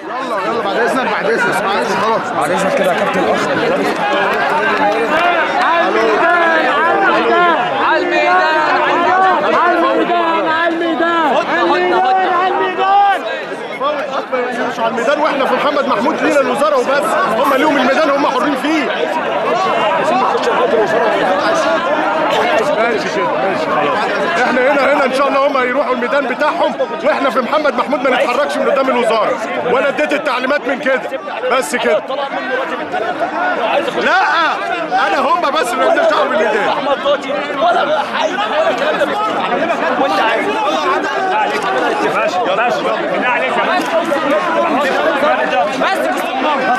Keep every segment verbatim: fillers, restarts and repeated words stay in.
يلا يلا بعد اذنك بعد اذنك معلش خلاص بعد اذنك كده يا كابتن الاخ. على الميدان على الميدان على الميدان على الميدان مش على الميدان واحنا في محمد محمود لينا الوزاره وبس، هم ليهم الميدان هم حرين فيه. ماشي كده ماشي خلاص. احنا هنا هنا ان شاء الله هم هيروحوا الميدان بتاعهم واحنا في محمد محمود ما نتحركش من قدام الوزاره، وانا اديت التعليمات من كده بس كده. لا انا هم بس اللي بدي اشتغل بالميدان. احمد طاطي ولا حي وانت عايز ماشي ماشي بالله عليك يا باشا بس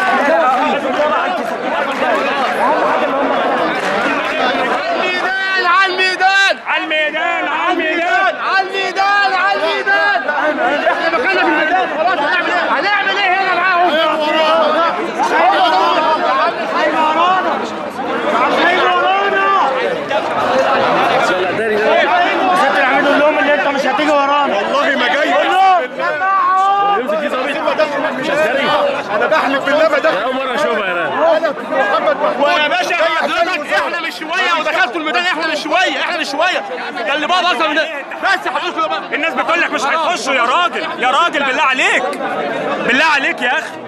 على الميدان على الميدان على الميدان على الميدان على الميدان احنا مكاننا في الميدان خلاص. هنعمل ايه؟ هنعمل ايه هنا معاهم؟ هيبقى ورانا هيبقى ورانا هيبقى ورانا. انت اللي عامل لهم اللي انت مش هتيجي ورانا. والله ما جاي مش عسكري. انا بحلف بالله ما ده اول مره اشوفها يا راجل. انا في محمد محمود يا باشا حضرتك احنا مش شويه ودخلتوا الميدان. احنا مش شويه احنا مش شويه ده اللي بعض اصلا من بس حضرتك الناس بتقول لك مش هيخشوا يا راجل يا راجل بالله عليك بالله عليك يا اخي.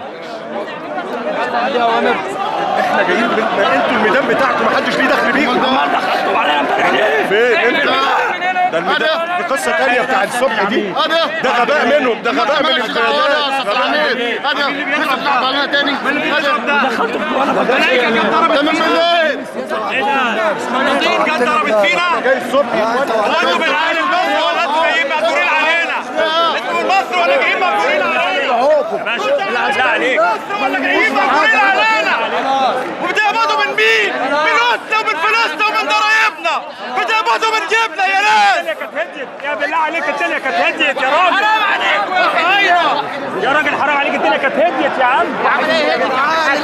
احنا جايين من انتوا الميدان بتاعكم ما حدش ليه دخل بيكم. فين انت؟ ده الميدان دي قصه ثانيه بتاعت الصبح دي. ده غباء منهم، ده غباء من القيادات. انا اللي بيضرب علينا تاني دخلت الملائكه كانت ضربت فينا. ايه ده؟ مناطيل كانت ضربت فينا. جاي الصبح انتوا بالعالم بس ولا انتوا جايين مقدورين علينا؟ انتوا من مصر ولا جايين مقدورين علينا؟ ماشي بالله عليك ولا جايين مقدورين علينا؟ وبتقبضوا من مين؟ من قوتنا ومن فلوسنا ومن ضرايبنا. بتقبضوا من جيبنا يا ناس. الدنيا كانت هديت يا بالله عليك. الدنيا كانت هديت يا راجل. حرام عليكم يا خيرة يا راجل حرام عليك. الدنيا كانت هديت يا عم. يا عم ايه هديت؟